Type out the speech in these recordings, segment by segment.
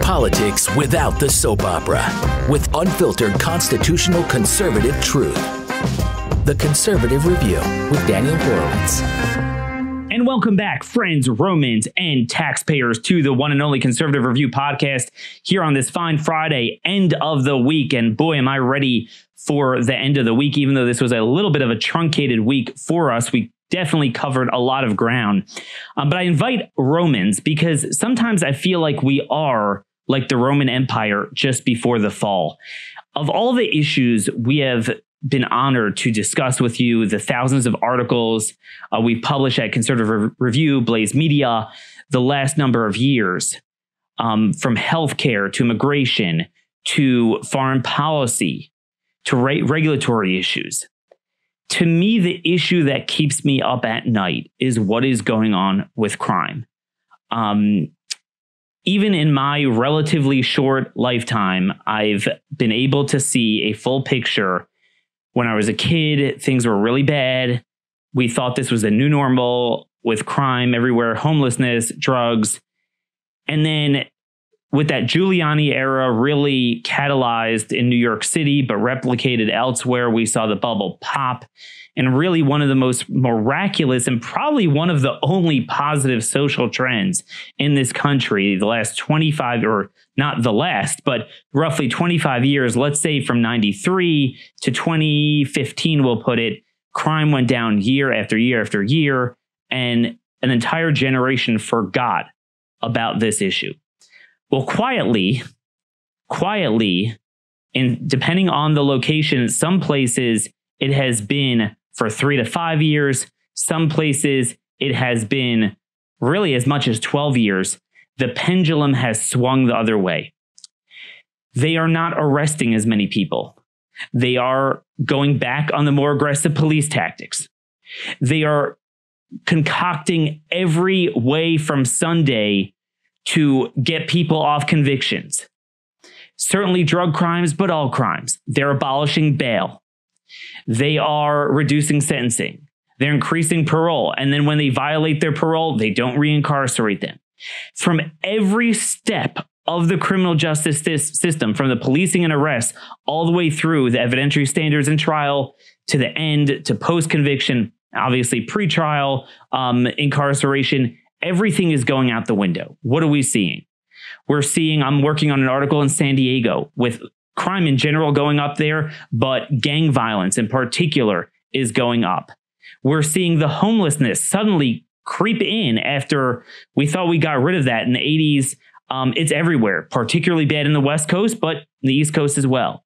Politics without the soap opera, with unfiltered constitutional conservative truth. The Conservative Review with Daniel Horowitz. And welcome back, friends, Romans, and taxpayers, to the one and only Conservative Review podcast here on this fine Friday, end of the week. And boy, am I ready for the end of the week, even though this was a little bit of a truncated week for us. We definitely covered a lot of ground. But I invite Romans because sometimes I feel like we are like the Roman Empire just before the fall. Of all the issues we have been honored to discuss with you, the thousands of articles we've published at Conservative Review, Blaze Media, the last number of years, from healthcare to immigration to foreign policy to regulatory issues. To me, the issue that keeps me up at night is what is going on with crime. Even in my relatively short lifetime, I've been able to see a full picture. When I was a kid, things were really bad. We thought this was a new normal with crime everywhere, homelessness, drugs. And then with that Giuliani era really catalyzed in New York City, but replicated elsewhere, we saw the bubble pop. And really one of the most miraculous and probably one of the only positive social trends in this country, the last 25, or not the last, but roughly 25 years, let's say from 93 to 2015, we'll put it, crime went down year after year after year, and an entire generation forgot about this issue. Well, quietly, and depending on the location, some places it has been for 3 to 5 years. Some places it has been really as much as 12 years. The pendulum has swung the other way. They are not arresting as many people. They are going back on the more aggressive police tactics. They are concocting every way from Sunday to get people off convictions. Certainly drug crimes, but all crimes. They're abolishing bail. They are reducing sentencing. They're increasing parole. And then when they violate their parole, they don't reincarcerate them. From every step of the criminal justice system, from the policing and arrests, all the way through the evidentiary standards and trial, to the end, to post-conviction, obviously pre-trial, incarceration, everything is going out the window. What are we seeing? We're seeing, I'm working on an article in San Diego with crime in general going up there, but gang violence in particular is going up. We're seeing the homelessness suddenly creep in after we thought we got rid of that in the 80s. It's everywhere, particularly bad in the West Coast, but the East Coast as well.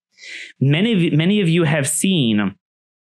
Many of you have seen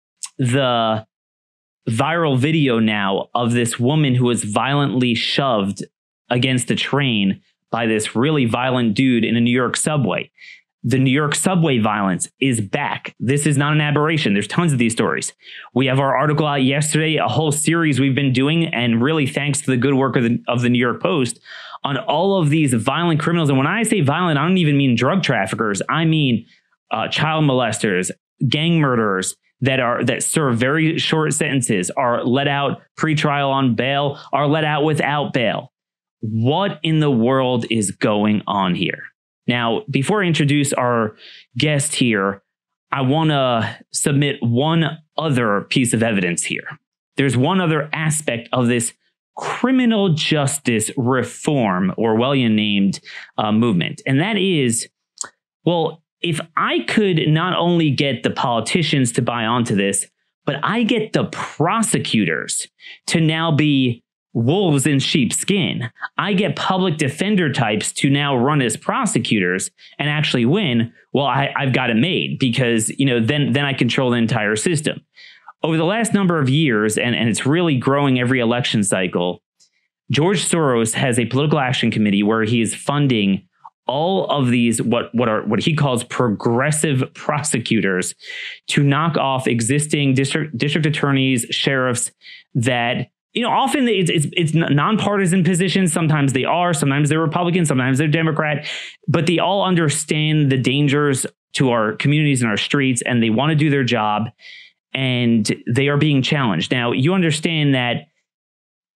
the viral video now of this woman who was violently shoved against a train by this really violent dude in a New York subway. The New York subway violence is back. This is not an aberration. There's tons of these stories. We have our article out yesterday, a whole series we've been doing, and really thanks to the good work of the New York Post on all of these violent criminals. And when I say violent, I don't even mean drug traffickers. I mean child molesters, gang murderers that serve very short sentences, are let out pre-trial on bail, are let out without bail. What in the world is going on here? Now, before I introduce our guest here, I want to submit one other piece of evidence here. There's one other aspect of this criminal justice reform, Orwellian named movement, and that is, well, if I could not only get the politicians to buy onto this, but I get the prosecutors to now be wolves in sheep's skin. I get public defender types to now run as prosecutors and actually win. Well, I've got it made because, then I control the entire system. Over the last number of years, and it's really growing every election cycle, George Soros has a political action committee where he is funding all of these what he calls progressive prosecutors to knock off existing district attorneys, sheriffs that, often it's nonpartisan positions. Sometimes they are, sometimes they're Republican, sometimes they're Democrat, but they all understand the dangers to our communities and our streets, and they want to do their job, and they are being challenged. Now, you understand that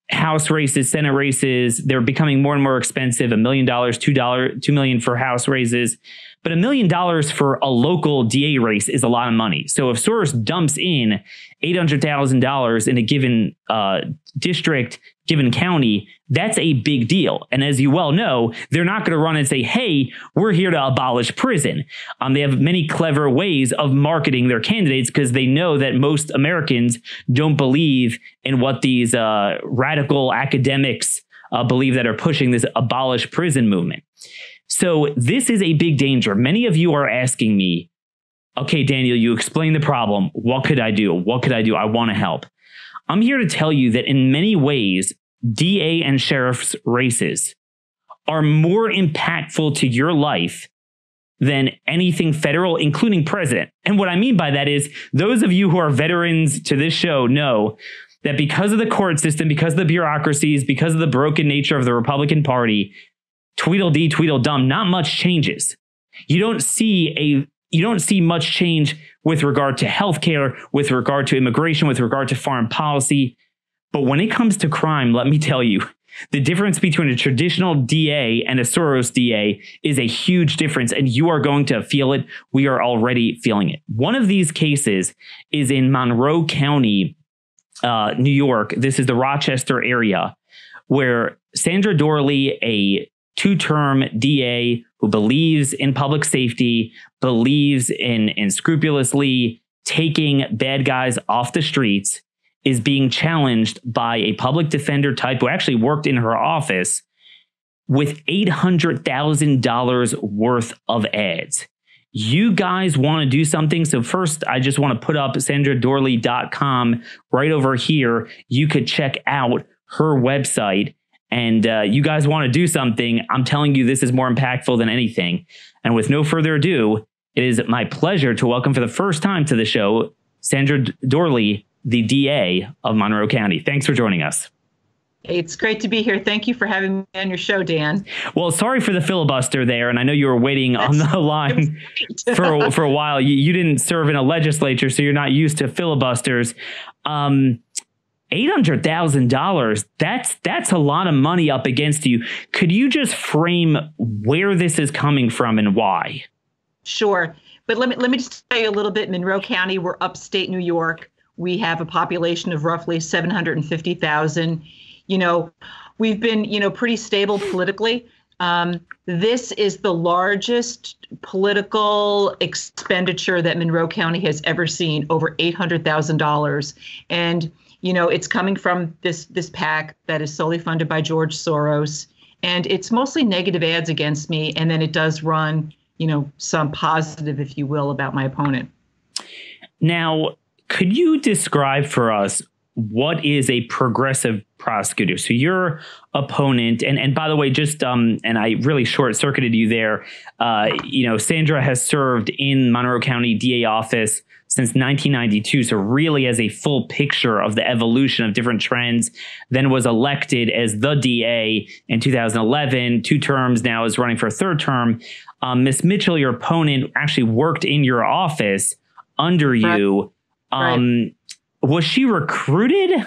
House races, Senate races, they're becoming more and more expensive. $1 million, $2 million for House races. But $1 million for a local DA race is a lot of money. So if Soros dumps in $800,000 in a given district, given county, that's a big deal. And as you well know, they're not going to run and say, hey, we're here to abolish prison. They have many clever ways of marketing their candidates because they know that most Americans don't believe in what these radical academics believe that are pushing this abolish prison movement. So this is a big danger. Many of you are asking me, okay, Daniel, you explained the problem. What could I do? What could I do? I want to help. I'm here to tell you that in many ways, DA and sheriff's races are more impactful to your life than anything federal, including president. And what I mean by that is those of you who are veterans to this show know that because of the court system, because of the bureaucracies, because of the broken nature of the Republican Party, Tweedledee, Tweedledum, not much changes. You don't see much change with regard to healthcare, with regard to immigration, with regard to foreign policy. But when it comes to crime, let me tell you, the difference between a traditional DA and a Soros DA is a huge difference, and you are going to feel it. We are already feeling it. One of these cases is in Monroe County, New York. This is the Rochester area, where Sandra Doorley, a two-term DA who believes in public safety, believes in scrupulously taking bad guys off the streets, is being challenged by a public defender type who actually worked in her office with $800,000 worth of ads. You guys want to do something? So first, I just want to put up sandradoorley.com right over here. You could check out her website. And you guys want to do something, I'm telling you, this is more impactful than anything. And with no further ado, it is my pleasure to welcome for the first time to the show, Sandra Doorley, the DA of Monroe County. Thanks for joining us. It's great to be here. Thank you for having me on your show, Dan. Well, sorry for the filibuster there. And I know you were waiting on the line for a while. You didn't serve in a legislature, so you're not used to filibusters. $800,000, that's a lot of money up against you. Could you just frame where this is coming from and why? Sure. But let me just tell you a little bit. Monroe County, we're upstate New York. We have a population of roughly 750,000. We've been, pretty stable politically. This is the largest political expenditure that Monroe County has ever seen, over $800,000. And it's coming from this PAC that is solely funded by George Soros, and it's mostly negative ads against me. And then it does run, some positive, if you will, about my opponent. Now, could you describe for us what is a progressive prosecutor? So your opponent, and by the way, just and I really short circuited you there. Sandra has served in Monroe County DA office since 1992, so really as a full picture of the evolution of different trends, then was elected as the DA in 2011, 2 terms, now is running for a 3rd term. Ms. Mitchell, your opponent, actually worked in your office under you. Right. Was she recruited?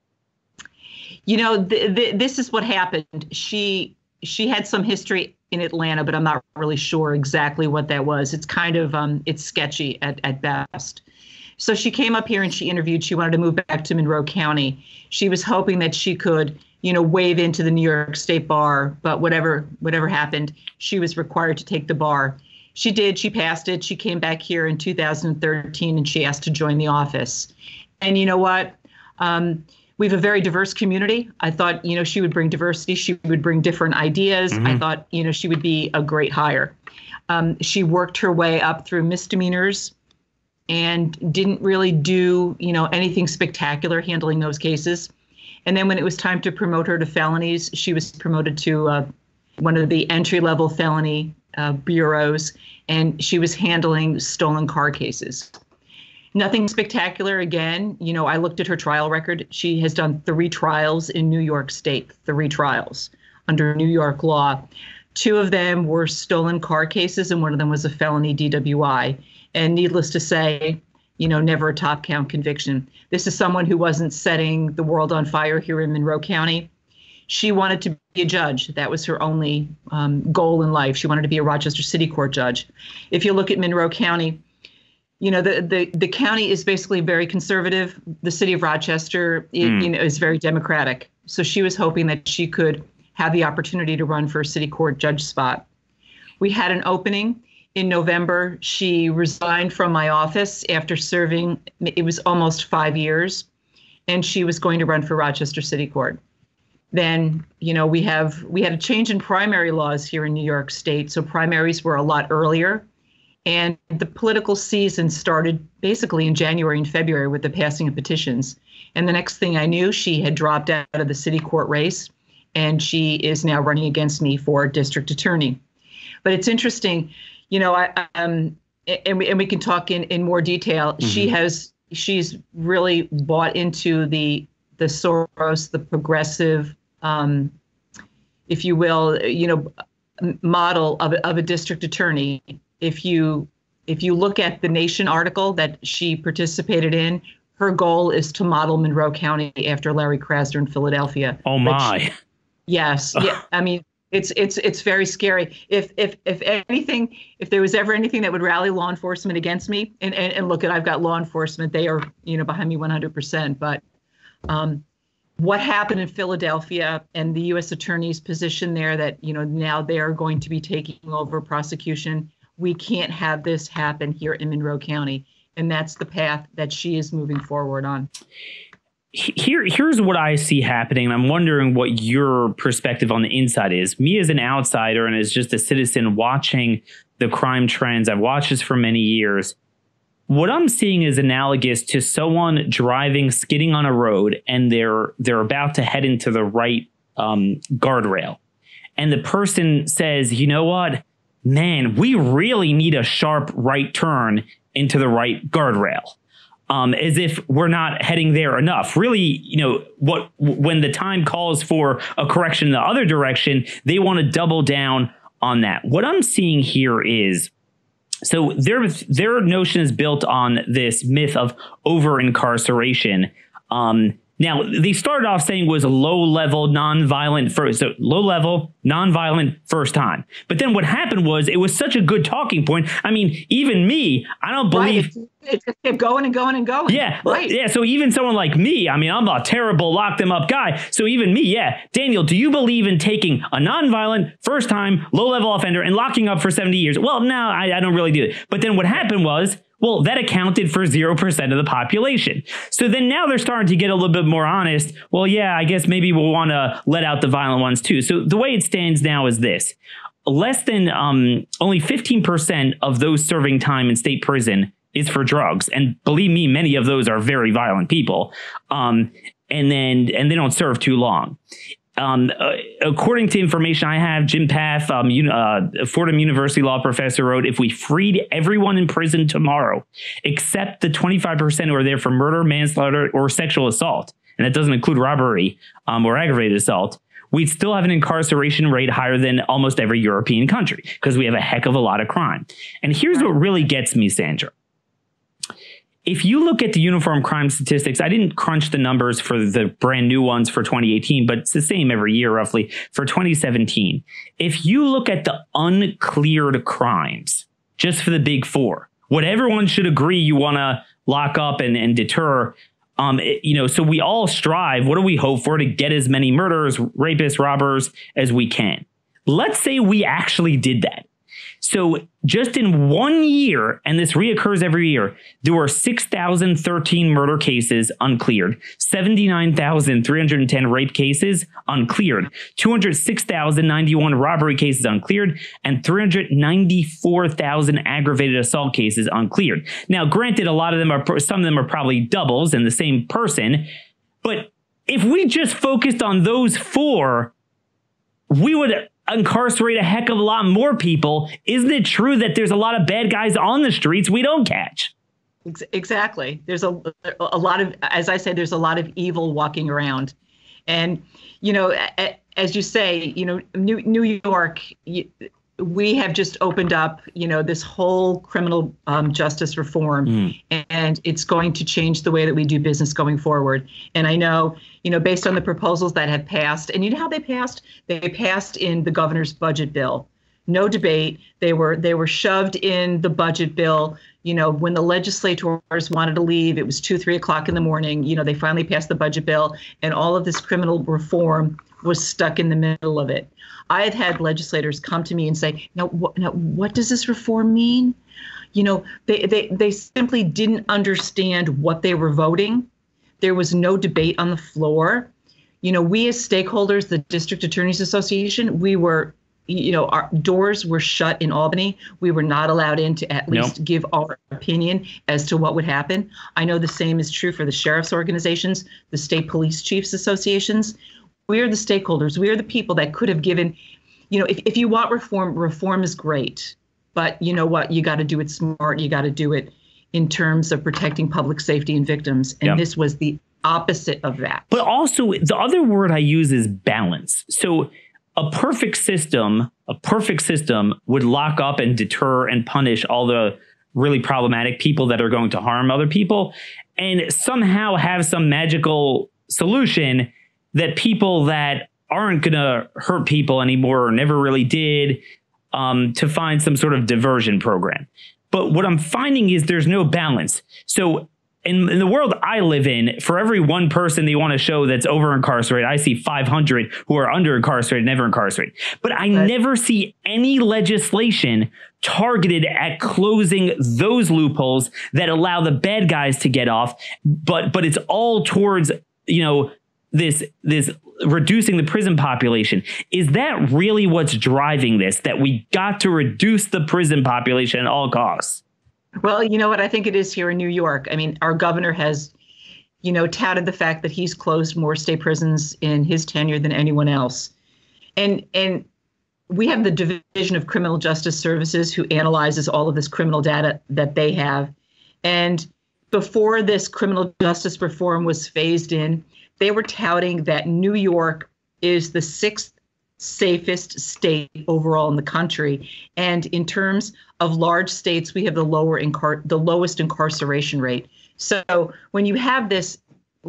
This is what happened. She had some history in Atlanta, but I'm not really sure exactly what that was. It's kind of, it's sketchy at best. So she came up here and she interviewed. She wanted to move back to Monroe County. She was hoping that she could, wave into the New York State Bar, but whatever happened, she was required to take the bar. She did. She passed it. She came back here in 2013 and she asked to join the office. And you know what? We have a very diverse community. I thought, she would bring diversity. She would bring different ideas. Mm-hmm. I thought, she would be a great hire. She worked her way up through misdemeanors and didn't really do, anything spectacular handling those cases. And then when it was time to promote her to felonies, she was promoted to one of the entry-level felony bureaus, and she was handling stolen car cases. Nothing spectacular. Again, I looked at her trial record. She has done 3 trials in New York State, 3 trials under New York law. 2 of them were stolen car cases, and one of them was a felony DWI. And needless to say, never a top count conviction. This is someone who wasn't setting the world on fire here in Monroe County. She wanted to be a judge. That was her only goal in life. She wanted to be a Rochester City Court judge. If you look at Monroe County, the county is basically very conservative. The city of Rochester, is very democratic. So she was hoping that she could have the opportunity to run for a city court judge spot. We had an opening in November. She resigned from my office after serving, it was almost 5 years, and she was going to run for Rochester City Court. Then, we had a change in primary laws here in New York State. So primaries were a lot earlier. And the political season started basically in January and February with the passing of petitions. And the next thing I knew, she had dropped out of the city court race, and she is now running against me for district attorney. But it's interesting, and we can talk in more detail. Mm-hmm. She's really bought into the Soros, the progressive, if you will, model of a district attorney. If you look at the Nation article that she participated in, her goal is to model Monroe County after Larry Krasner in Philadelphia. Oh my! Yes, yeah. I mean, it's very scary. If anything, if there was ever anything that would rally law enforcement against me, and look, I've got law enforcement, they are behind me 100%. But what happened in Philadelphia and the U.S. Attorney's position there, that now they are going to be taking over prosecution. We can't have this happen here in Monroe County, and that's the path that she is moving forward on. Here's what I see happening. I'm wondering what your perspective on the inside is. Me as an outsider and as just a citizen watching the crime trends, I've watched this for many years. What I'm seeing is analogous to someone driving, skidding on a road, and they're about to head into the right guardrail. And the person says, you know what, man, we really need a sharp right turn into the right guardrail. As if we're not heading there enough. Really, when the time calls for a correction in the other direction, they want to double down on that. What I'm seeing here is, so their notion is built on this myth of over-incarceration. Now, they started off saying it was a low-level, nonviolent first. So low-level, nonviolent first time. But then what happened was it was such a good talking point. I mean, even me, I don't believe... Right. It kept going and going and going. Yeah, right. Yeah. So even someone like me, I mean, I'm a terrible lock them up guy. So even me, yeah. Daniel, do you believe in taking a nonviolent, first time, low level offender and locking up for 70 years? Well, no, I don't really do it. But then what happened was, well, that accounted for 0% of the population. So then now they're starting to get a little bit more honest. Well, yeah, I guess maybe we'll want to let out the violent ones too. So the way it stands now is this. Less than only 15% of those serving time in state prison is for drugs. And believe me, many of those are very violent people. And they don't serve too long. According to information I have, Jim Path, Fordham University law professor, wrote, if we freed everyone in prison tomorrow, except the 25% who are there for murder, manslaughter, or sexual assault, and that doesn't include robbery or aggravated assault, we'd still have an incarceration rate higher than almost every European country because we have a heck of a lot of crime. And here's what really gets me, Sandra. If you look at the uniform crime statistics, I didn't crunch the numbers for the brand new ones for 2018, but it's the same every year roughly for 2017. If you look at the uncleared crimes, just for the big four, what everyone should agree you want to lock up and deter, so we all strive, what do we hope for? To get as many murderers, rapists, robbers as we can. Let's say we actually did that. So just in 1 year, and this reoccurs every year, there were 6,013 murder cases uncleared, 79,310 rape cases uncleared, 206,091 robbery cases uncleared, and 394,000 aggravated assault cases uncleared. Now, granted, some of them are probably doubles in the same person, but if we just focused on those four, we would incarcerate a heck of a lot more people. Isn't it true that there's a lot of bad guys on the streets we don't catch? Exactly. There's a lot of, as I said, there's a lot of evil walking around. And, as you say, New York, we have just opened up, this whole criminal justice reform, and it's going to change the way that we do business going forward. And I know, based on the proposals that have passed, and you know how they passed? They passed in the governor's budget bill. No debate. They were shoved in the budget bill. When the legislators wanted to leave, it was 2, 3 o'clock in the morning. They finally passed the budget bill, and all of this criminal reform was stuck in the middle of it. I have had legislators come to me and say, now what does this reform mean? They simply didn't understand what they were voting. There was no debate on the floor. We as stakeholders, the District Attorneys Association, we were, our doors were shut in Albany. We were not allowed in to at least give our opinion as to what would happen. I know the same is true for the sheriff's organizations, the state police chiefs associations. We are the stakeholders. We are the people that could have given, if you want reform is great. But you know what? You got to do it smart. You got to do it in terms of protecting public safety and victims. And this was the opposite of that. But also, the other word I use is balance. So a perfect system would lock up and deter and punish all the really problematic people that are going to harm other people, and somehow have some magical solution that people that aren't going to hurt people anymore or never really did, to find some sort of diversion program. But what I'm finding is there's no balance. So in the world I live in, for every one person they want to show that's over incarcerated, I see 500 who are under incarcerated, never incarcerated. But I never see any legislation targeted at closing those loopholes that allow the bad guys to get off. But it's all towards, this reducing the prison population. Is that really what's driving this, that we got to reduce the prison population at all costs? Well, you know what? I think it is here in New York. I mean, our governor has, touted the fact that he's closed more state prisons in his tenure than anyone else. And we have the Division of Criminal Justice Services who analyzes all of this criminal data that they have. And before this criminal justice reform was phased in, they were touting that New York is the 6th safest state overall in the country. And in terms of large states, we have the lowest incarceration rate. So when you have this,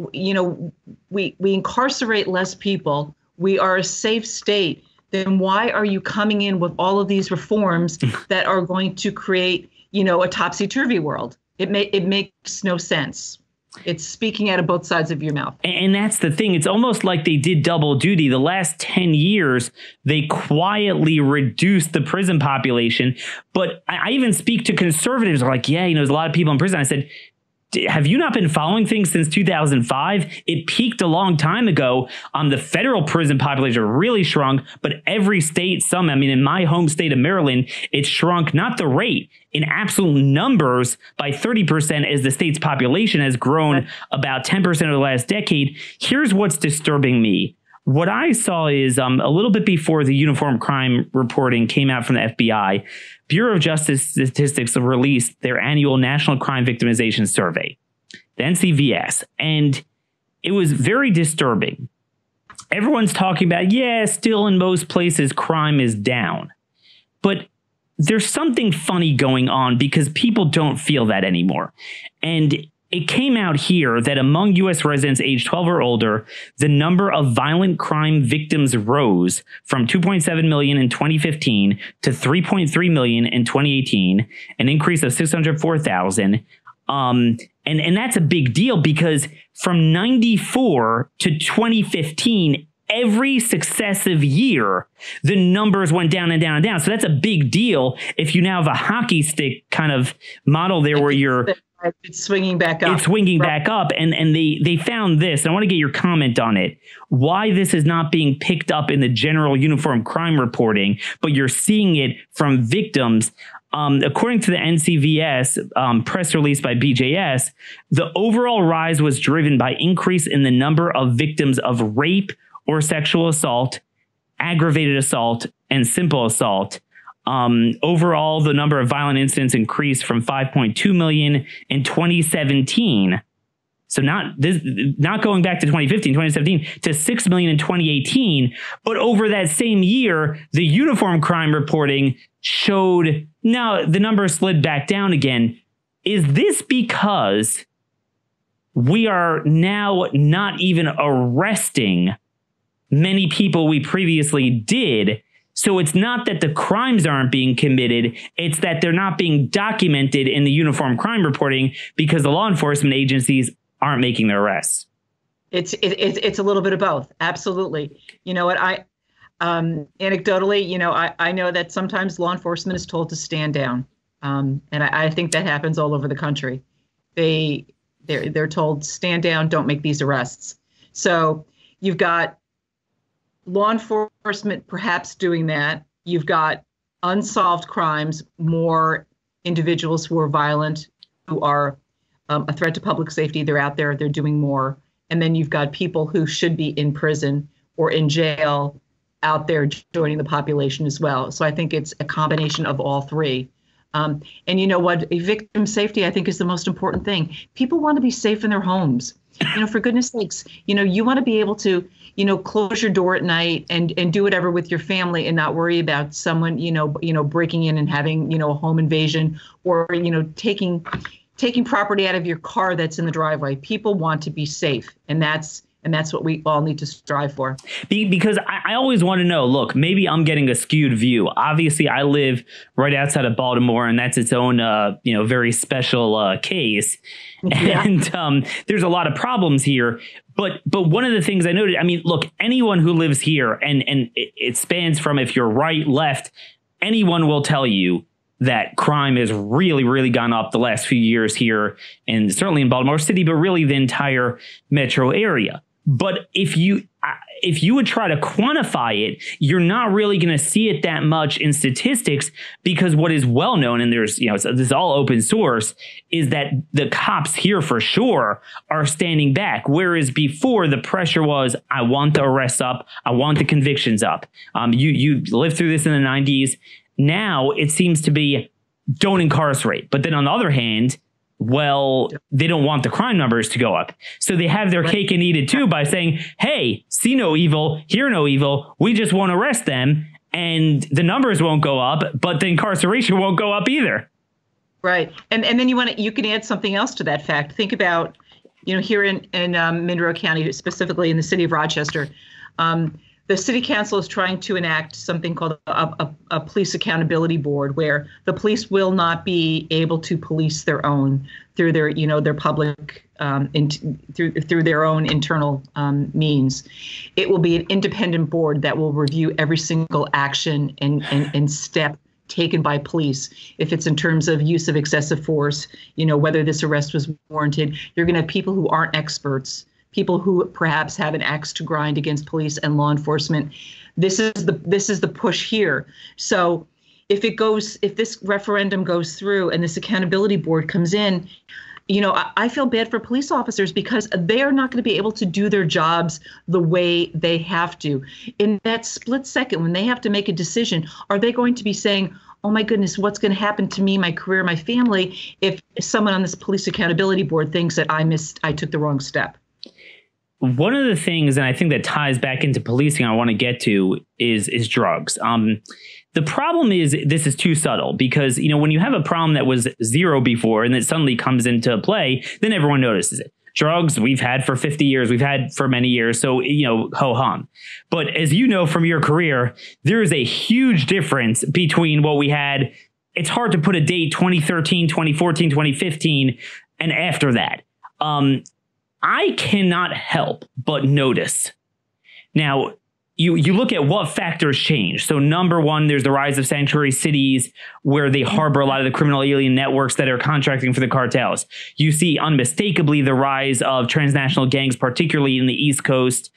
we incarcerate less people, we are a safe state, then why are you coming in with all of these reforms that are going to create, a topsy-turvy world? It makes no sense. It's speaking out of both sides of your mouth. And that's the thing. It's almost like they did double duty. The last 10 years, they quietly reduced the prison population. But I even speak to conservatives like, there's a lot of people in prison. I said, have you not been following things since 2005? It peaked a long time ago. The federal prison population really shrunk, but every state, in my home state of Maryland, it shrunk, not the rate, in absolute numbers by 30% as the state's population has grown about 10% over the last decade. Here's what's disturbing me. What I saw is a little bit before the uniform crime reporting came out from the FBI, Bureau of Justice Statistics released their annual National Crime Victimization Survey, the NCVS, and it was very disturbing. Everyone's talking about, still in most places crime is down, but there's something funny going on because people don't feel that anymore. And it came out here that among U.S. residents aged 12 or older, the number of violent crime victims rose from 2.7 million in 2015 to 3.3 million in 2018, an increase of 604,000. And that's a big deal because from 94 to 2015, every successive year, the numbers went down and down and down. So that's a big deal if you now have a hockey stick kind of model there where you're... It's swinging back up. It's swinging back up. And they found this. I want to get your comment on it. Why this is not being picked up in the general uniform crime reporting, but you're seeing it from victims. According to the NCVS press release by BJS, the overall rise was driven by increase in the number of victims of rape or sexual assault, aggravated assault, and simple assault. Overall, the number of violent incidents increased from 5.2 million in 2017 So not going back to 2015, 2017 to 6 million in 2018, but over that same year, the uniform crime reporting showed now the number slid back down again. Is this because we are now not even arresting many people we previously did? So it's not that the crimes aren't being committed, it's that they're not being documented in the uniform crime reporting because the law enforcement agencies aren't making their arrests. It's a little bit of both. Absolutely. You know what, anecdotally, I know that sometimes law enforcement is told to stand down. And I think that happens all over the country. They're told stand down, don't make these arrests. So you've got law enforcement perhaps doing that. You've got unsolved crimes, more individuals who are violent, who are a threat to public safety. They're out there, they're doing more. And then you've got people who should be in prison or in jail out there joining the population as well. So I think it's a combination of all three. And you know what? Victim safety, I think, is the most important thing. People want to be safe in their homes. For goodness sakes, you want to be able to, close your door at night and do whatever with your family and not worry about someone, breaking in and having, a home invasion or, taking property out of your car that's in the driveway. People want to be safe, and that's what we all need to strive for. Because I always want to know, look, maybe I'm getting a skewed view. Obviously, I live right outside of Baltimore, and that's its own, very special case. Yeah. And there's a lot of problems here. But one of the things I noted, look, anyone who lives here, and it spans from if you're right, left, anyone will tell you that crime has really, really gone up the last few years here, and certainly in Baltimore City, but really the entire metro area. But if you would try to quantify it, you're not really going to see it that much in statistics, because what is well known, and there's, this is all open source, is that the cops here for sure are standing back. Whereas before the pressure was, I want the arrests up, I want the convictions up. You lived through this in the 90s. Now it seems to be don't incarcerate. But then on the other hand, well, they don't want the crime numbers to go up. So they have their cake and eat it too by saying, hey, see no evil, hear no evil. We just won't arrest them, and the numbers won't go up, but the incarceration won't go up either. Right. And then you can add something else to that fact. Think about, here in Monroe County, specifically in the city of Rochester, the city council is trying to enact something called a police accountability board, where the police will not be able to police their own through their, their public, through their own internal means. It will be an independent board that will review every single action and step taken by police. If it's in terms of use of excessive force, whether this arrest was warranted. You're going to have people who aren't experts, people who perhaps have an axe to grind against police and law enforcement. This is the push here. So if this referendum goes through and this accountability board comes in, I feel bad for police officers, because they are not going to be able to do their jobs the way they have to. In that split second, when they have to make a decision, are they going to be saying, oh my goodness, what's going to happen to me, my career, my family, if someone on this police accountability board thinks that I took the wrong step? One of the things, and I think that ties back into policing, I want to get to is drugs. The problem is this is too subtle, because, when you have a problem that was zero before and it suddenly comes into play, then everyone notices it. Drugs we've had for 50 years, we've had for many years. So, ho hum. But as you know from your career, there is a huge difference between what we had. It's hard to put a date, 2013, 2014, 2015, and after that. I cannot help but notice. Now, you look at what factors change. So number one, there's the rise of sanctuary cities, where they harbor a lot of the criminal alien networks that are contracting for the cartels. You see unmistakably the rise of transnational gangs, particularly in the East Coast,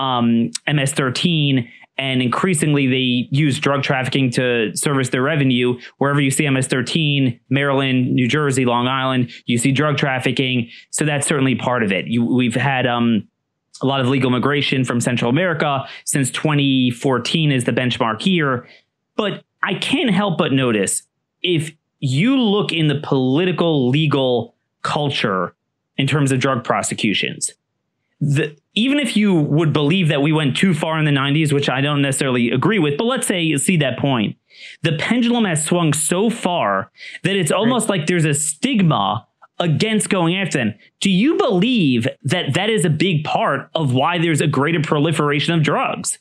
MS-13, and increasingly they use drug trafficking to service their revenue. Wherever you see MS-13, Maryland, New Jersey, Long Island, you see drug trafficking. So that's certainly part of it. We've had a lot of legal immigration from Central America since 2014 is the benchmark year. But I can't help but notice, if you look in the political legal culture in terms of drug prosecutions. Even if you would believe that we went too far in the 90s, which I don't necessarily agree with, but let's say you see that point, the pendulum has swung so far that it's almost like there's a stigma against going after them. Do you believe that that is a big part of why there's a greater proliferation of drugs?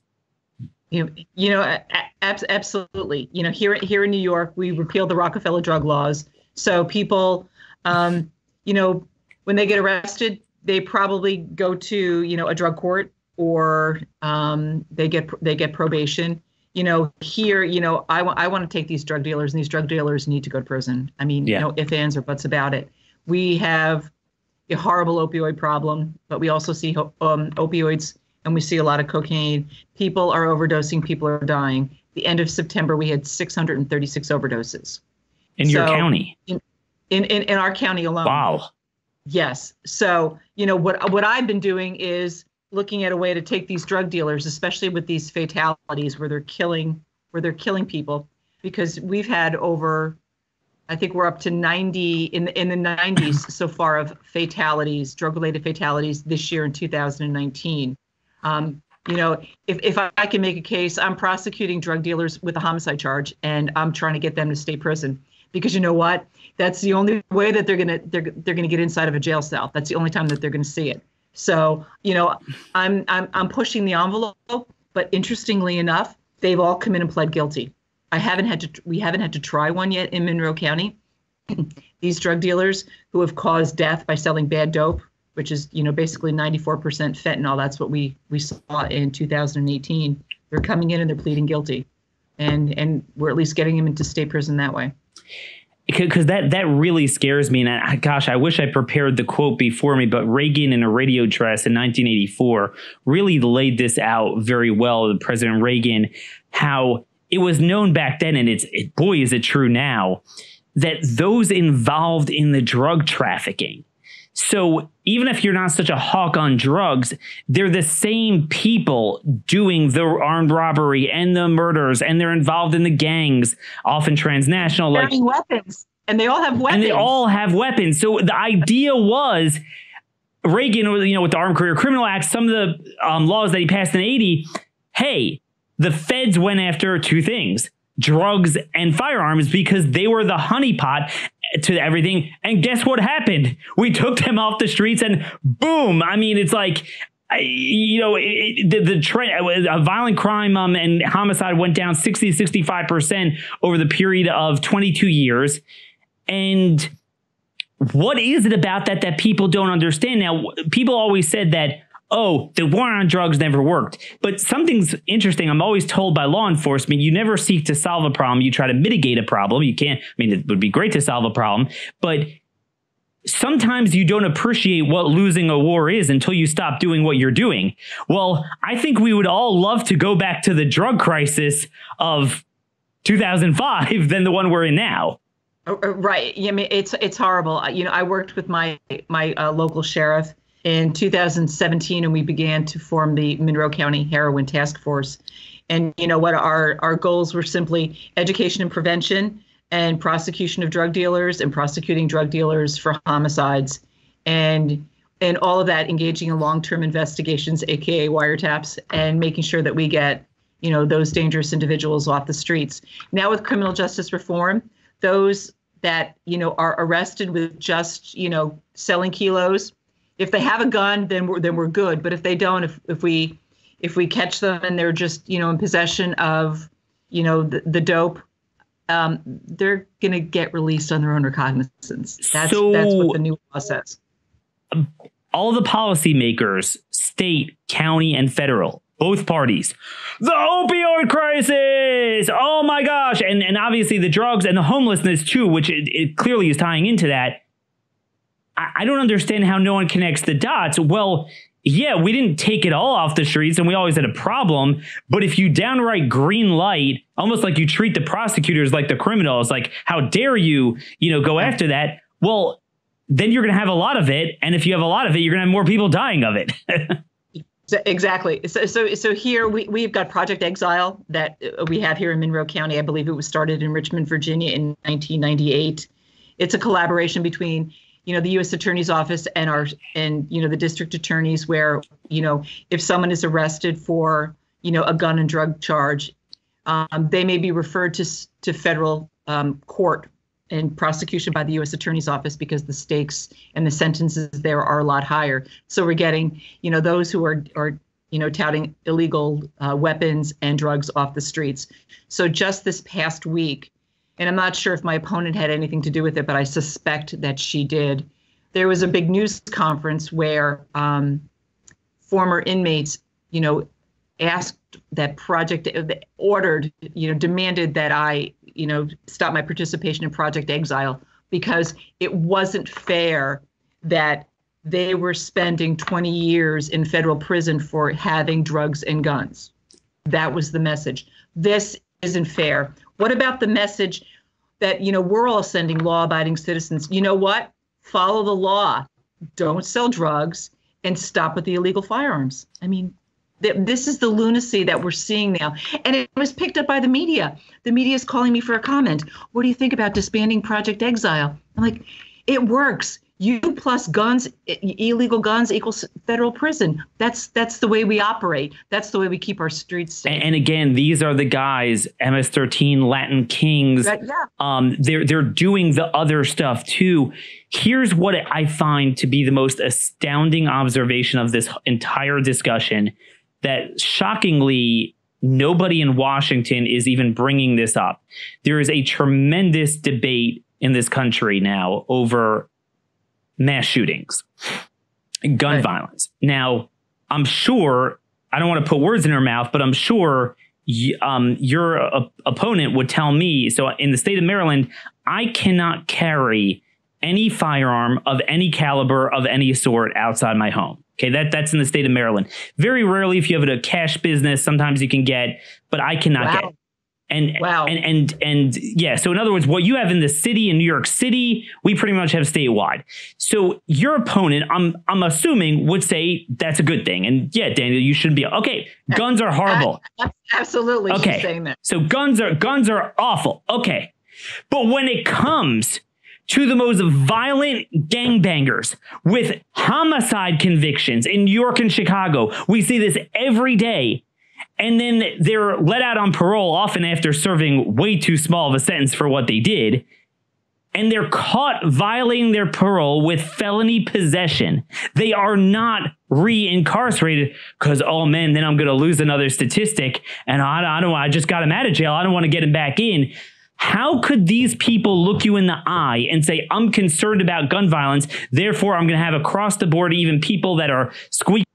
Absolutely. Here in New York, we repealed the Rockefeller drug laws. So people, when they get arrested, they probably go to, a drug court, or they get probation. Here, I want to take these drug dealers, and these drug dealers need to go to prison. I mean, no ifs, ands, or buts about it. We have a horrible opioid problem, but we also see opioids, and we see a lot of cocaine. People are overdosing. People are dying. The end of September, we had 636 overdoses. In your county? In our county alone. Wow. Yes. So, what I've been doing is looking at a way to take these drug dealers, especially with these fatalities where they're killing people, because we've had over, I think we're up to 90 in the 90s so far of fatalities, drug-related fatalities this year in 2019. If I can make a case, I'm prosecuting drug dealers with a homicide charge, and I'm trying to get them to state prison, because you know what? That's the only way that they're gonna get inside of a jail cell. That's the only time that they're gonna see it. So, I'm pushing the envelope, but interestingly enough, they've all come in and pled guilty. We haven't had to try one yet in Monroe County. These drug dealers who have caused death by selling bad dope, which is, basically 94% fentanyl. That's what we saw in 2018. They're coming in and they're pleading guilty, and we're at least getting them into state prison that way. Because that really scares me. And I wish I prepared the quote before me, but Reagan in a radio address in 1984 really laid this out very well. President Reagan, how it was known back then, and boy, is it true now, that those involved in the drug trafficking. So even if you're not such a hawk on drugs, they're the same people doing the armed robbery and the murders, and they're involved in the gangs, often transnational. Carrying weapons, and they all have weapons. And they all have weapons. So the idea was, Reagan, with the Armed Career Criminal Act, some of the laws that he passed in the 80s, hey, the feds went after two things: drugs and firearms, because they were the honeypot to everything. And guess what happened? We took them off the streets, and boom. I mean, it's like, the trend of violent crime and homicide went down 65% over the period of 22 years. And what is it about that people don't understand? Now, people always said that, the war on drugs never worked. But something's interesting. I'm always told by law enforcement, you never seek to solve a problem. You try to mitigate a problem. You can't. It would be great to solve a problem, but sometimes you don't appreciate what losing a war is until you stop doing what you're doing. Well, I think we would all love to go back to the drug crisis of 2005 than the one we're in now. Right. It's horrible. I worked with my local sheriff in 2017, and we began to form the Monroe County Heroin Task Force. And our goals were simply education and prevention, and prosecution of drug dealers, and prosecuting drug dealers for homicides, and all of that engaging in long-term investigations, aka wiretaps, and making sure that we get those dangerous individuals off the streets. Now with criminal justice reform, those that are arrested with just selling kilos, if they have a gun, then we're good. But if they don't, if we catch them and they're just in possession of the dope, they're gonna get released on their own recognizance. That's what the new law says. All the policymakers, state, county, and federal, both parties, the opioid crisis. Oh my gosh, and obviously the drugs and the homelessness too, which it clearly is tying into that. I don't understand how no one connects the dots. Well, yeah, we didn't take it all off the streets, and we always had a problem. But if you downright green light, almost like you treat the prosecutors like the criminals, like how dare you, go after that? Well, then you're going to have a lot of it, and if you have a lot of it, you're going to have more people dying of it. Exactly. So here we've got Project Exile that we have here in Monroe County. I believe it was started in Richmond, Virginia in 1998. It's a collaboration between the U.S. Attorney's Office and the district attorneys, where, if someone is arrested for, a gun and drug charge, they may be referred to federal court and prosecution by the U.S. Attorney's Office, because the stakes and the sentences there are a lot higher. So we're getting, those who are touting illegal weapons and drugs off the streets. So just this past week, and I'm not sure if my opponent had anything to do with it, but I suspect that she did, there was a big news conference where former inmates, asked that demanded that I, stop my participation in Project Exile, because it wasn't fair that they were spending 20 years in federal prison for having drugs and guns. That was the message. This isn't fair. What about the message that, we're all sending law-abiding citizens? You know what? Follow the law. Don't sell drugs and stop with the illegal firearms. I mean, this is the lunacy that we're seeing now. And it was picked up by the media. The media is calling me for a comment. What do you think about disbanding Project Exile? I'm like, it works. You plus guns, illegal guns equals federal prison. That's the way we operate. That's the way we keep our streets safe. And again, these are the guys, MS-13, Latin Kings. Yeah. They're doing the other stuff too. Here's what I find to be the most astounding observation of this entire discussion, that shockingly nobody in Washington is even bringing this up. There is a tremendous debate in this country now over mass shootings, gun violence. Now, I'm sure, I don't want to put words in her mouth, but I'm sure your opponent would tell me, so in the state of Maryland, I cannot carry any firearm of any caliber of any sort outside my home. Okay, that's in the state of Maryland. Very rarely, if you have a cash business, sometimes you can get, but I cannot get. And yeah, so in other words, what you have in the city in New York City, we pretty much have statewide. So your opponent, I'm assuming, would say that's a good thing. And yeah, Daniel, you should be okay. Guns are horrible. Absolutely. Okay. She's saying that. So guns are awful. Okay. But when it comes to the most violent gangbangers with homicide convictions in New York and Chicago, we see this every day. And then they're let out on parole, often after serving way too small of a sentence for what they did. And they're caught violating their parole with felony possession. They are not re-incarcerated because, oh man, then I'm going to lose another statistic. And I just got him out of jail. I don't want to get him back in. How could these people look you in the eye and say, I'm concerned about gun violence, therefore I'm going to have across the board even people that are squeaking,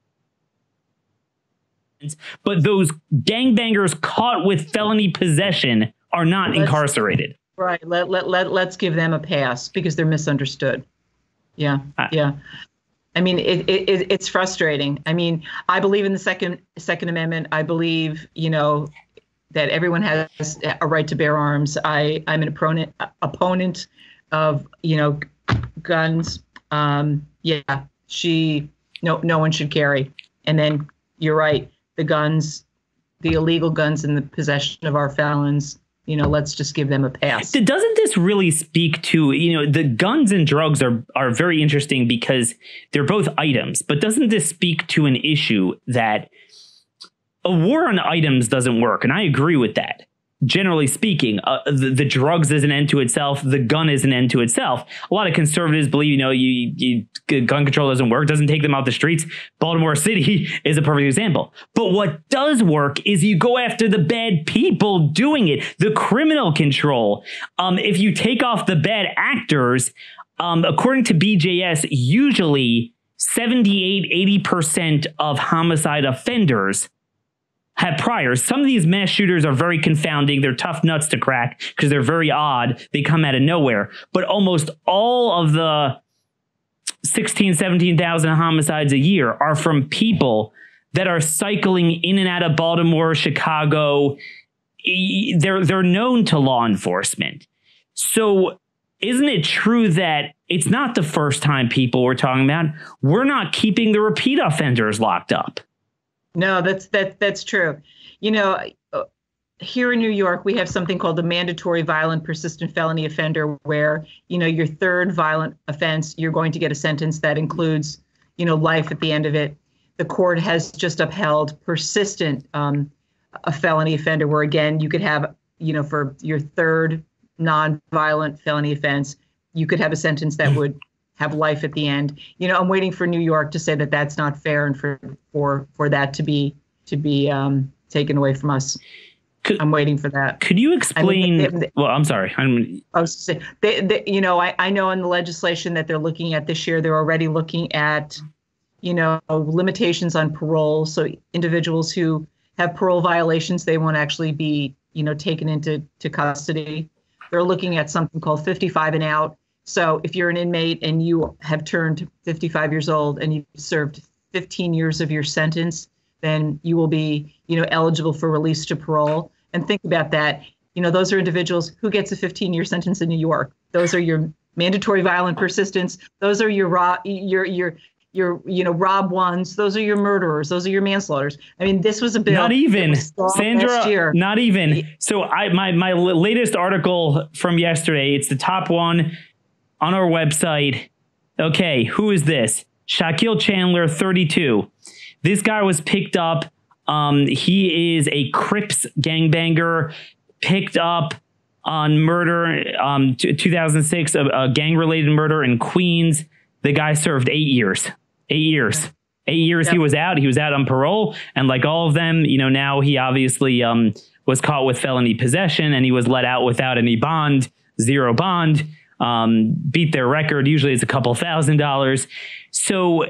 but those gangbangers caught with felony possession are not incarcerated? Right. Let's give them a pass because they're misunderstood. Yeah. Yeah. I mean, it's frustrating. I mean, I believe in the Second Amendment. I believe, that everyone has a right to bear arms. I'm an opponent of, guns. Yeah, no one should carry. And then you're right. The guns, the illegal guns in the possession of our felons, let's just give them a pass. Doesn't this really speak to, the guns and drugs are very interesting because they're both items, but doesn't this speak to an issue that a war on items doesn't work? And I agree with that. Generally speaking, the drugs is an end to itself. The gun is an end to itself. A lot of conservatives believe, gun control doesn't work, doesn't take them out the streets. Baltimore City is a perfect example. But what does work is you go after the bad people doing it, the criminal control. If you take off the bad actors, according to BJS, usually 78-80% of homicide offenders have priors. Some of these mass shooters are very confounding. They're tough nuts to crack because they're very odd. They come out of nowhere. But almost all of the 16, 17,000 homicides a year are from people that are cycling in and out of Baltimore, Chicago. They're known to law enforcement. So isn't it true that it's not the first time people we're talking about? We're not keeping the repeat offenders locked up. No, that's true. here in New York, we have something called the mandatory violent persistent felony offender, where, your third violent offense, you're going to get a sentence that includes, life at the end of it. The court has just upheld persistent a felony offender, where, again, you could have, for your third non-violent felony offense, you could have a sentence that would have life at the end. I'm waiting for New York to say that that's not fair, and for that to be taken away from us. I'm waiting for that. Could you explain? Well, I'm sorry. I was saying, I know in the legislation that they're looking at this year, they're already looking at, limitations on parole. So individuals who have parole violations, they won't actually be, taken into custody. They're looking at something called 55 and out. So if you're an inmate and you have turned 55 years old and you've served 15 years of your sentence, then you will be, eligible for release to parole. And think about that. Those are individuals who gets a 15-year sentence in New York. Those are your mandatory violent persistence. Those are your rob ones. Those are your murderers. Those are your manslaughters. I mean, this was a bill. Not even, Sandra. Not even. So my latest article from yesterday. It's the top one on our website. Okay, who is this? Shaquille Chandler, 32. This guy was picked up. He is a Crips gangbanger, picked up on murder, 2006, a gang-related murder in Queens. The guy served 8 years. 8 years. 8 years. Yep. He was out. He was out on parole. And like all of them, now he obviously was caught with felony possession, and he was let out without any bond, zero bond, beat their record. Usually it's a couple $1,000s. So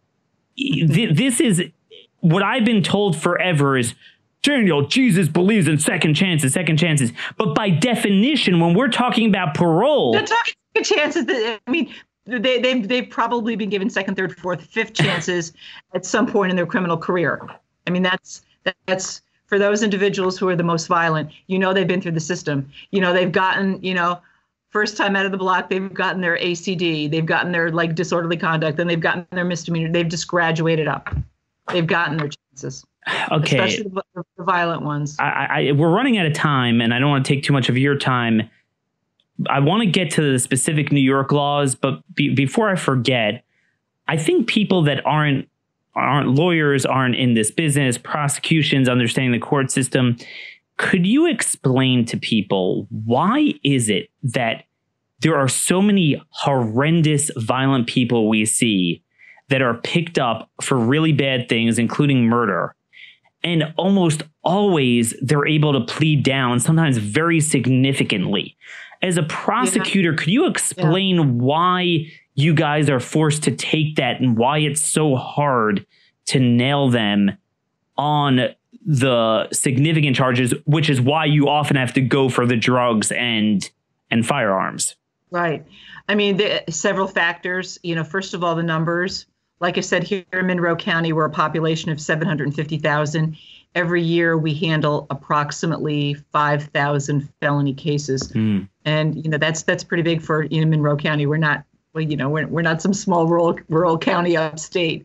this is what I've been told forever is, Daniel, Jesus believes in second chances. But by definition, when we're talking about parole, they're talking second chances. I mean, they've probably been given second, third, fourth, fifth chances at some point in their criminal career. I mean, that's for those individuals who are the most violent. They've been through the system. They've gotten, first time out of the block, they've gotten their ACD, they've gotten their disorderly conduct, and they've gotten their misdemeanor. They've just graduated up. They've gotten their chances. Okay. Especially the violent ones. We're running out of time, and I don't want to take too much of your time. I want to get to the specific New York laws, but before I forget, I think people that aren't lawyers, aren't in this business, prosecutions, understanding the court system, could you explain to people, why is it that there are so many horrendous, violent people we see that are picked up for really bad things, including murder, and almost always they're able to plead down, sometimes very significantly? As a prosecutor, could you explain why you guys are forced to take that, and why it's so hard to nail them on the significant charges, which is why you often have to go for the drugs and firearms? Right. I mean, several factors. First of all, the numbers. Like I said, here in Monroe County, we're a population of 750,000. Every year, we handle approximately 5,000 felony cases, and that's pretty big for Monroe County. We're not, we're not some small rural county upstate.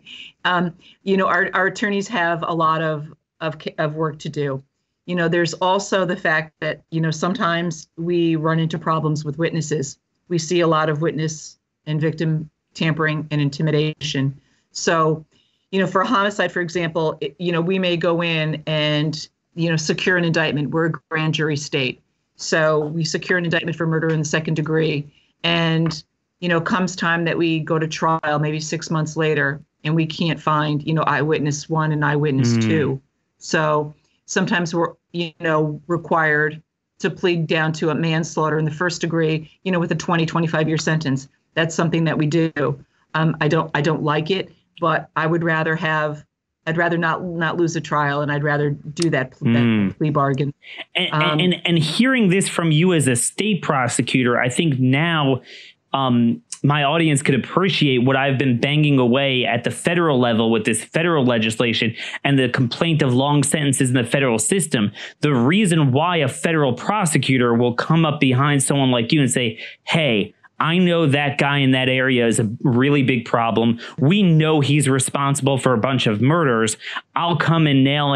Our attorneys have a lot of work to do. There's also the fact that sometimes we run into problems with witnesses. We see a lot of witness and victim tampering and intimidation. So, for a homicide, for example, we may go in and, secure an indictment. We're a grand jury state. So we secure an indictment for murder in the second degree. And, comes time that we go to trial, maybe 6 months later, and we can't find, eyewitness 1 and eyewitness 2. So sometimes we're, required to plead down to a manslaughter in the first degree, with a 25-year sentence. That's something that we do. I don't like it, but I'd rather not lose a trial, and I'd rather do that plea bargain. And hearing this from you as a state prosecutor, I think now my audience could appreciate what I've been banging away at the federal level with this federal legislation and the complaint of long sentences in the federal system. The reason why a federal prosecutor will come up behind someone like you and say, hey, I know that guy in that area is a really big problem. We know he's responsible for a bunch of murders. I'll come and nail him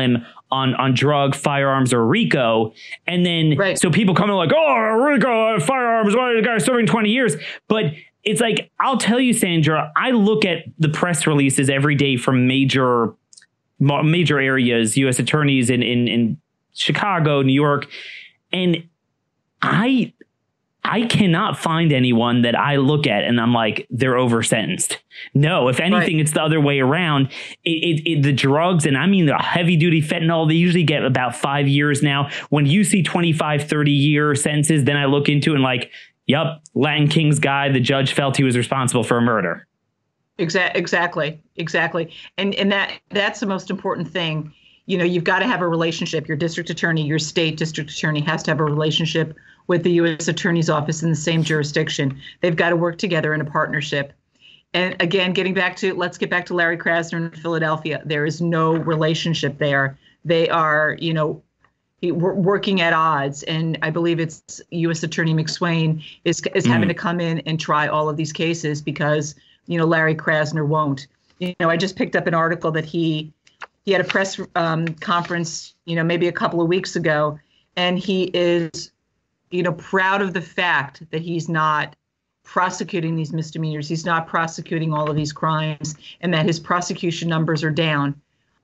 on drug, firearms, or RICO. And then so people come in like, oh, RICO, firearms, why the guy serving 20 years? But it's like, I'll tell you, Sandra, I look at the press releases every day from major areas, U.S. attorneys in Chicago, New York, and I cannot find anyone that I look at and I'm like, they're over sentenced. No, if anything, it's the other way around. The drugs, and I mean the heavy duty fentanyl, they usually get about 5 years now. When you see 25, 30-year sentences, then I look into it and like, yep, Latin Kings guy, the judge felt he was responsible for a murder. Exactly. And that's the most important thing. You know, you've got to have a relationship. Your district attorney, your state district attorney has to have a relationship with the U.S. Attorney's Office in the same jurisdiction. They've got to work together in a partnership. And again, let's get back to Larry Krasner in Philadelphia. There is no relationship there. They are, working at odds. And I believe it's U.S. Attorney McSwain is having to come in and try all of these cases because, Larry Krasner won't. I just picked up an article that he had a press conference, maybe a couple of weeks ago, and he is, proud of the fact that he's not prosecuting these misdemeanors. He's not prosecuting all of these crimes, and that his prosecution numbers are down.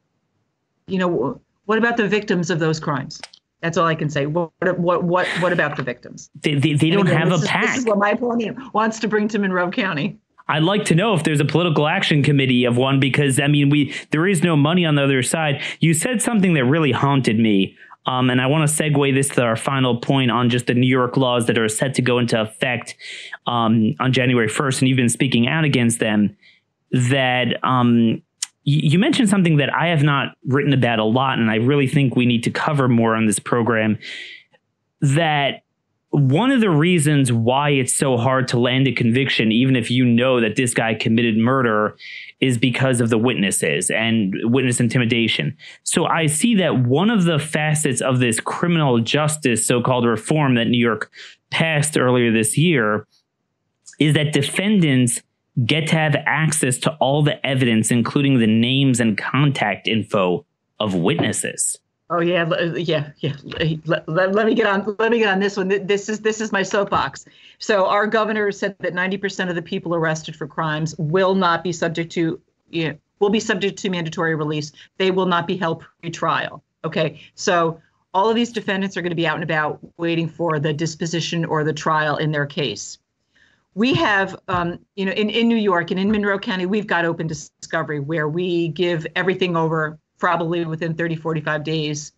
What about the victims of those crimes? That's all I can say. What about the victims? They don't have a PAC. This is what my opponent wants to bring to Monroe County. I'd like to know if there's a political action committee of one, because there is no money on the other side. You said something that really haunted me. And I want to segue this to our final point on just the New York laws that are set to go into effect on January 1st. And you've been speaking out against them. That you mentioned something that I have not written about a lot, and I really think we need to cover more on this program. That one of the reasons why it's so hard to land a conviction, even if you know that this guy committed murder, is because of the witnesses and witness intimidation. So I see that one of the facets of this criminal justice so-called reform that New York passed earlier this year is that defendants get to have access to all the evidence, including the names and contact info of witnesses. Oh yeah. Let me get on this one. This is my soapbox. So our governor said that 90% of the people arrested for crimes will be subject to mandatory release. They will not be held pre-trial. Okay. So all of these defendants are going to be out and about waiting for the disposition or the trial in their case. We have, in New York and in Monroe County, we've got open discovery where we give everything over probably within 30, 45 days.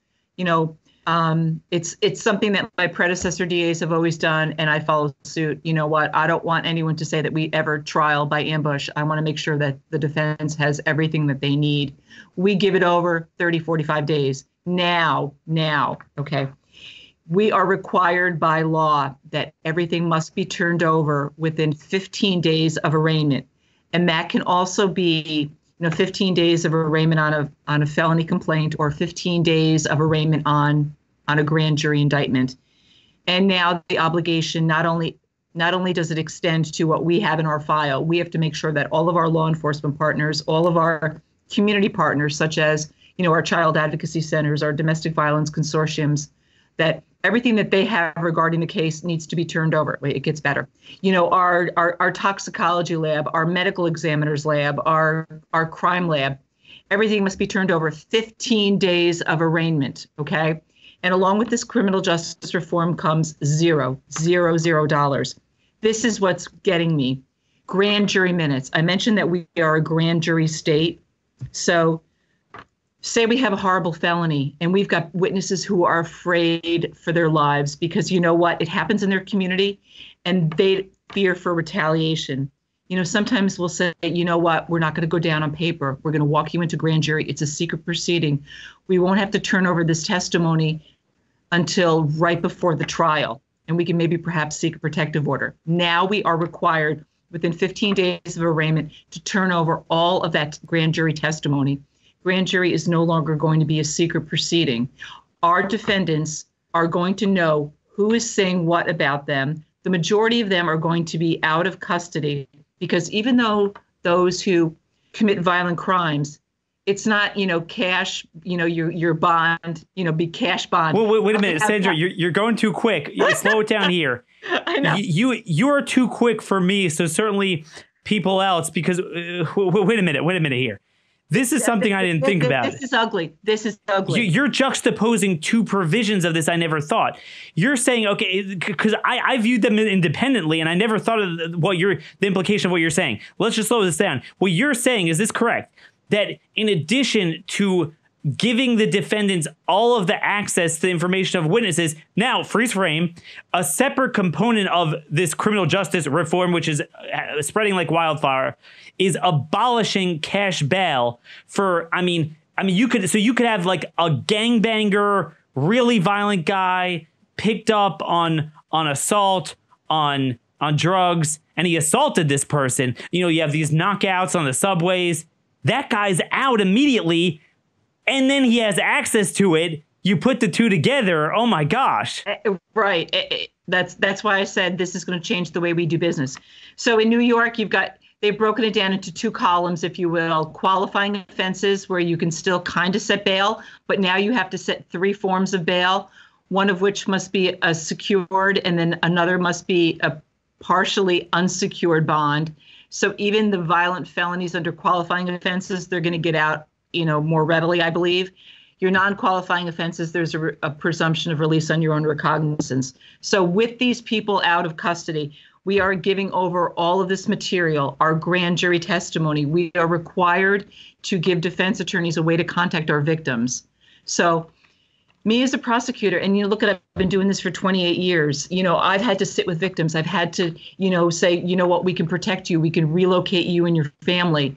It's something that my predecessor DAs have always done, and I follow suit. You know what? I don't want anyone to say that we ever trial by ambush. I want to make sure that the defense has everything that they need. We give it over 30, 45 days. Now, okay. We are required by law that everything must be turned over within 15 days of arraignment. And that can also be 15 days of arraignment on a felony complaint, or 15 days of arraignment on a grand jury indictment. And now the obligation not only does it extend to what we have in our file, we have to make sure that all of our law enforcement partners, all of our community partners, such as our child advocacy centers, our domestic violence consortiums, that everything that they have regarding the case needs to be turned over. It gets better. Our toxicology lab, our medical examiner's lab, our crime lab, everything must be turned over 15 days of arraignment, okay? And along with this criminal justice reform comes $0. This is what's getting me. Grand jury minutes. I mentioned that we are a grand jury state. So say we have a horrible felony and we've got witnesses who are afraid for their lives because you know what? It happens in their community and they fear for retaliation. Sometimes we'll say, you know what? We're not going to go down on paper. We're going to walk you into grand jury. It's a secret proceeding. We won't have to turn over this testimony until right before the trial. And we can maybe perhaps seek a protective order. Now we are required within 15 days of arraignment to turn over all of that grand jury testimony. Grand jury is no longer going to be a secret proceeding. Our defendants are going to know who is saying what about them. The majority of them are going to be out of custody because even though those who commit violent crimes, It's not, cash, your bond, be cash bond. Well, wait a minute, Sandra, you're going too quick. Slow it down here. I know. You're too quick for me, so certainly people else, because wait a minute here. This is something I didn't think about. This is ugly. You're juxtaposing two provisions of this I never thought. You're saying, okay, because I viewed them independently, and I never thought of the implication of what you're saying. Let's just slow this down. What you're saying, is this correct? That in addition to giving the defendants all of the access to the information of witnesses, now, freeze frame, a separate component of this criminal justice reform, which is spreading like wildfire, is abolishing cash bail for, you could have like a gangbanger, really violent guy picked up on assault, on drugs, and he assaulted this person. You have these knockouts on the subways. That guy's out immediately, and then he has access to it. You put the two together. Oh my gosh! Right. That's why I said this is going to change the way we do business. So in New York, they've broken it down into two columns, if you will: qualifying offenses, where you can still kind of set bail, but now you have to set 3 forms of bail, one of which must be a secured, and then another must be a partially unsecured bond. So even the violent felonies under qualifying offenses, they're going to get out, more readily, I believe. Your non-qualifying offenses, there's a presumption of release on your own recognizance. So with these people out of custody, we are giving over all of this material, our grand jury testimony. We are required to give defense attorneys a way to contact our victims. So me as a prosecutor, and look at, I've been doing this for 28 years. I've had to sit with victims. I've had to, say, what, we can protect you. We can relocate you and your family.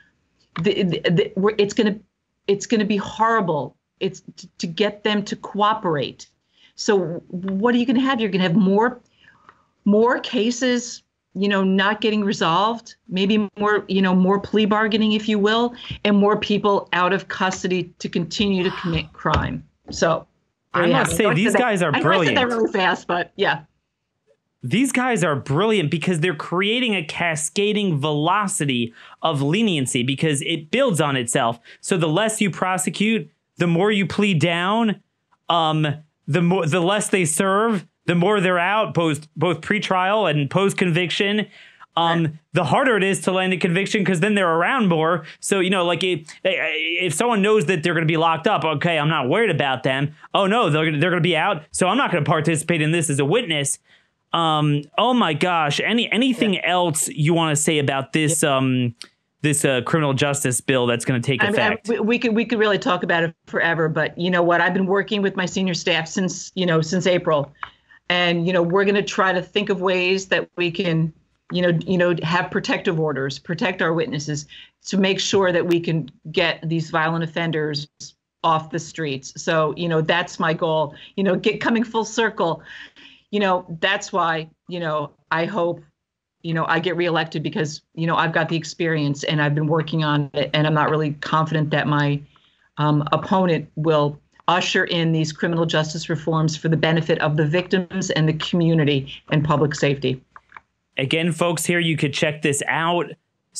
It's going to be horrible. It's to get them to cooperate. So what are you going to have? You're going to have more cases, not getting resolved, maybe more plea bargaining, if you will, and more people out of custody to continue to commit crime. So I must say, these guys are brilliant. I said that really fast, but yeah. These guys are brilliant because they're creating a cascading velocity of leniency, because it builds on itself. So the less you prosecute, the more you plead down, the less they serve, the more they're out, both pre-trial and post-conviction. The harder it is to land a conviction, because then they're around more. So, if someone knows that they're going to be locked up, okay, I'm not worried about them. Oh, no, they're going to be out, so I'm not going to participate in this as a witness. Oh, my gosh. Anything else you want to say about this this criminal justice bill that's going to take effect? We could really talk about it forever. But you know what? I've been working with my senior staff since April. And, we're going to try to think of ways that we can have protective orders, protect our witnesses, to make sure that we can get these violent offenders off the streets. So, that's my goal, coming full circle. That's why, I hope, I get reelected, because, I've got the experience and I've been working on it, and I'm not really confident that my opponent will usher in these criminal justice reforms for the benefit of the victims and the community and public safety. Again, folks, here you could check this out,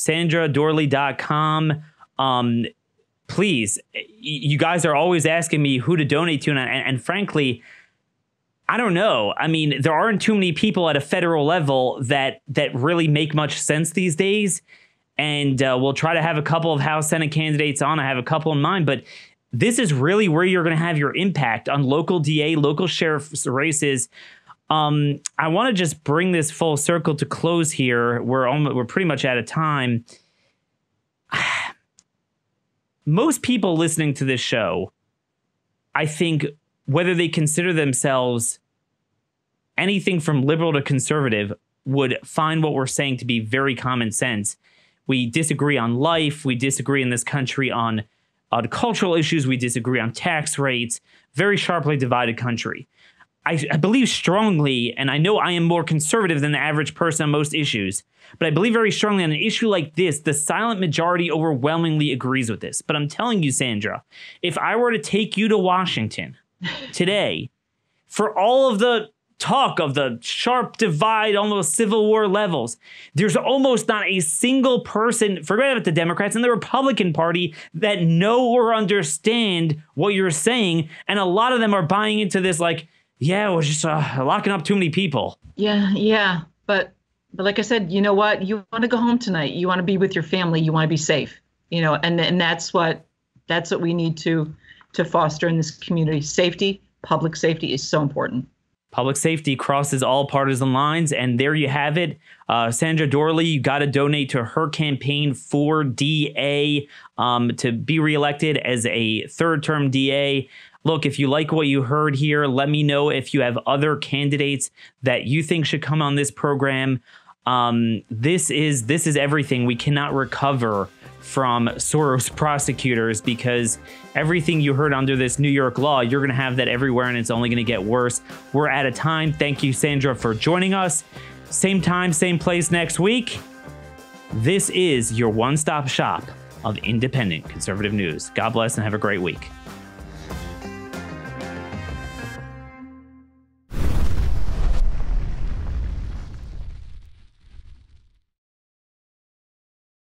sandradoorley.com. Please, you guys are always asking me who to donate to, and frankly, I don't know. I mean, there aren't too many people at a federal level that really make much sense these days, and we'll try to have a couple of House Senate candidates on. I have a couple in mind, but this is really where you're going to have your impact on local DA, local sheriff's races. I want to just bring this full circle to close here. We're pretty much out of time. Most people listening to this show, I think, whether they consider themselves anything from liberal to conservative, would find what we're saying to be very common sense. We disagree on life. We disagree in this country on cultural issues. We disagree on tax rates. Very sharply divided country. I believe strongly, and I know I am more conservative than the average person on most issues, but I believe very strongly on an issue like this, the silent majority overwhelmingly agrees with this. But I'm telling you, Sandra, if I were to take you to Washington today, for all of the talk of the sharp divide, almost Civil War levels. There's almost not a single person, forget about the Democrats and the Republican Party, that know or understand what you're saying. And a lot of them are buying into this like, yeah, we're just locking up too many people. Yeah. But like I said, you know what? You want to go home tonight. You want to be with your family. You want to be safe. And that's what we need to foster in this community. Safety, public safety is so important. Public safety crosses all partisan lines. And there you have it. Sandra Doorley, you got to donate to her campaign for DA to be reelected as a third-term DA. Look, if you like what you heard here, let me know if you have other candidates that you think should come on this program. This is everything. We cannot recover from Soros prosecutors because everything you heard under this New York law, you're going to have that everywhere, and it's only going to get worse. We're out of time. Thank you, Sandra, for joining us. Same time, same place next week. This is your one-stop shop of independent conservative news. God bless and have a great week.